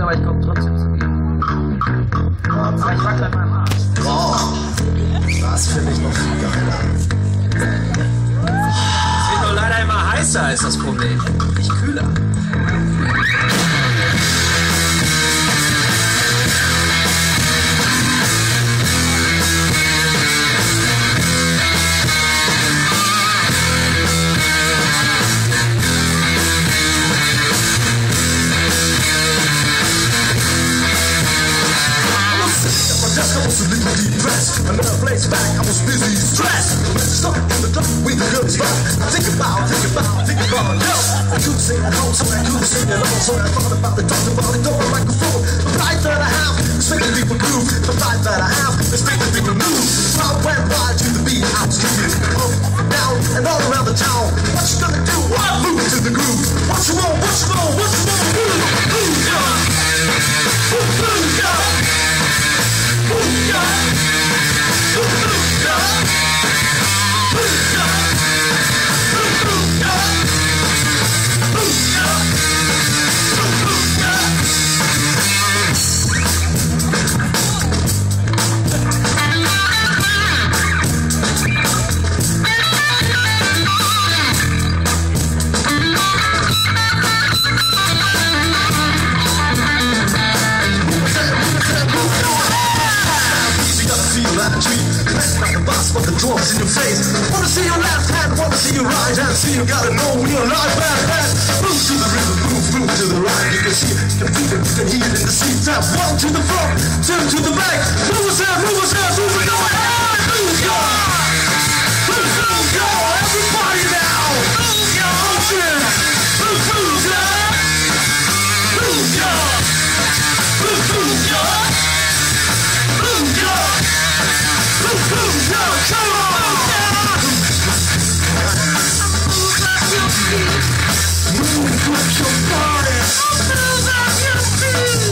aber ich komme trotzdem zu dir. Aber ich wackel mal am Arsch. Boah, das finde ich noch viel geiler. Es wird nur leider immer heißer, ist das Problem. Nicht kühler. I was a little depressed. Another place back, I was busy, stressed. Stuck on the clock with the girls back. Think about love. I could sing at home, so I could sing alone. So I thought about it, talked about it over the microphone. The life that I have is making people groove. The life that I have is making people move. I went wild to the beat, I was kicking up, down, and all around the town. What you gonna do? What? Move to the groove. What you want? What you want? What you want? Move, yeah. Move, yeah. But the drums in your face. Wanna see your left hand, wanna see your right hand. See you gotta know when you're alive, bad. Move to the rhythm, move to the right. You can see it, you can feel it, you can hear it in the seat. Tap one to the front, two to the back. Move us out, move us out, move it going. Move go, move go. Everybody now, move go, move go, move go, move go, move go, move go. Come on! Move up your body. Move up your feet.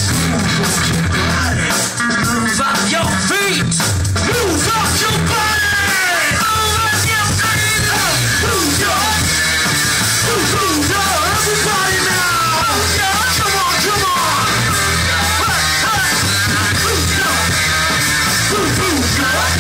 Move up your feet. Move up your body. Move up your feet. Move up. Move up. Everybody now. Come on, come on. Move up. Move up.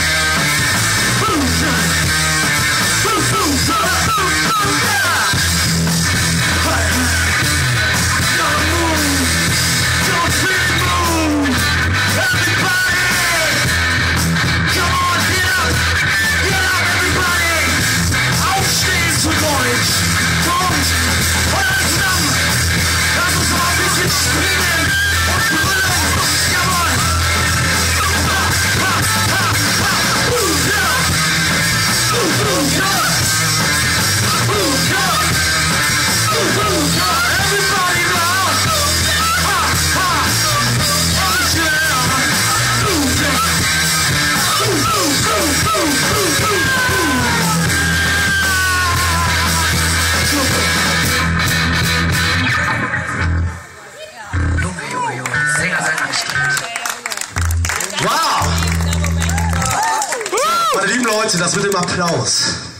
Wow! Meine lieben Leute, das mit dem Applaus.